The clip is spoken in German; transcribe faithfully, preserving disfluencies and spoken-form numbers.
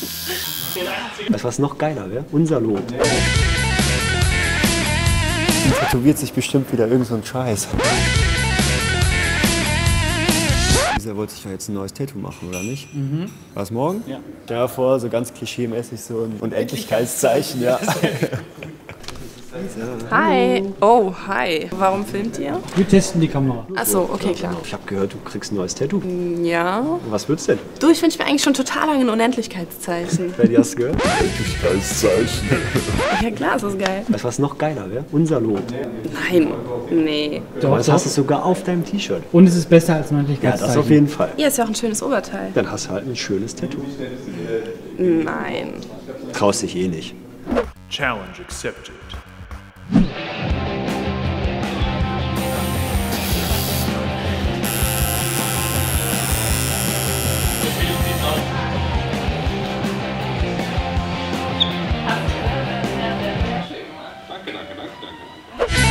Weißt du, was noch geiler wäre? Unser Logo. Tätowiert sich bestimmt wieder irgend so ein Scheiß. Dieser wollte sich ja jetzt ein neues Tattoo machen, oder nicht? Mhm. Was morgen? Ja. Davor so ganz klischee-mäßig so ein Unendlichkeitszeichen, ja. Hi. Oh, hi. Warum filmt ihr? Wir testen die Kamera. Ach so, okay, klar. Ich habe gehört, du kriegst ein neues Tattoo. Ja. Was willst du denn? Du, ich wünsche mir eigentlich schon total lange ein Unendlichkeitszeichen. Bei dir hast du gehört? Unendlichkeitszeichen. Ja klar, ist das geil. Weißt du, was noch geiler wäre? Unser Logo. Nein. Nee. Doch, Das hast du sogar auf deinem T-Shirt. Und es ist besser als Ja, Unendlichkeitszeichen. das auf jeden Fall. Hier ist ja auch ein schönes Oberteil. Dann hast du halt ein schönes Tattoo. Nein. Traust dich eh nicht. Challenge accepted. Danke, danke, danke, danke.